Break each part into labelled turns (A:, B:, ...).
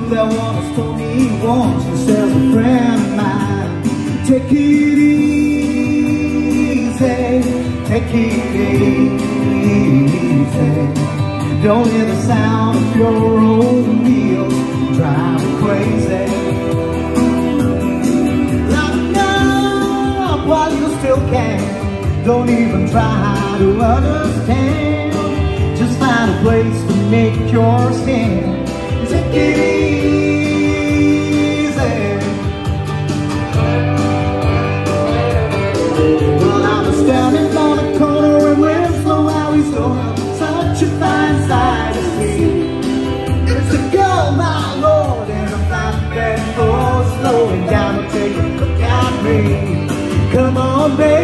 A: that once told me once, he says, a friend of mine, take it easy, take it easy. Don't hear the sound of your own wheels drive me crazy. Lighten up while you still can. Don't even try to understand. Just find a place to make your stand. Take it easy. Well, I was standing on a corner in Winslow, Arizona. Such a fine sight to see. It's a girl, my lord, and a fine bed for slowing down to take a look at me. Come on,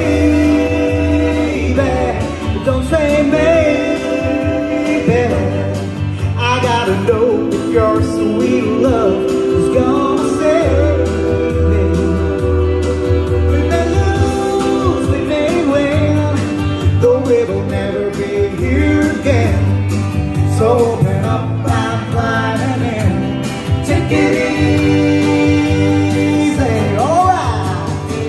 A: baby, don't say maybe. I gotta know if your sweet love is gonna save me. We may lose, we may win, though it will never be here again. So open up and fly in. Take it easy, alright.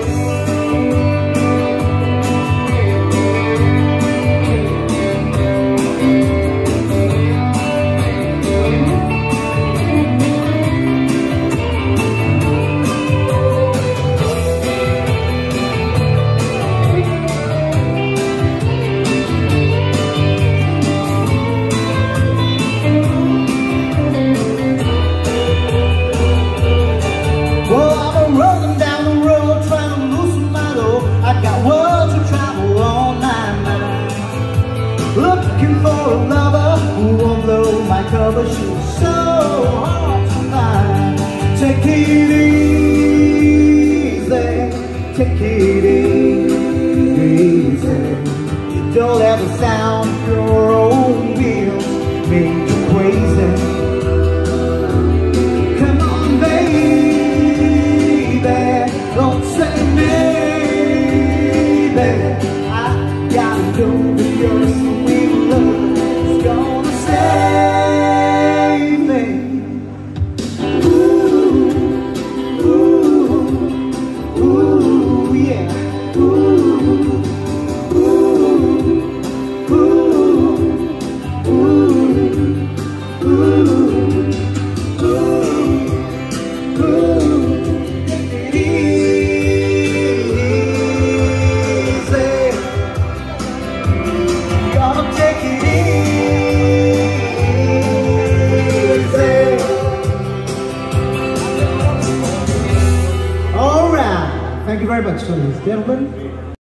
A: Rolling down the road, trying to loosen my load. I got world to travel all night, looking for a lover who won't blow my cover. She was so hard to find. Take it easy, take it easy. Don't let the sound of your own wheels make you crazy. Come on, baby. Don't say maybe. I gotta know that your sweet love is gonna save me. Ooh, ooh, ooh, yeah. Ooh, ooh, ooh, ooh, ooh, ooh. Thank you very much, ladies and gentlemen.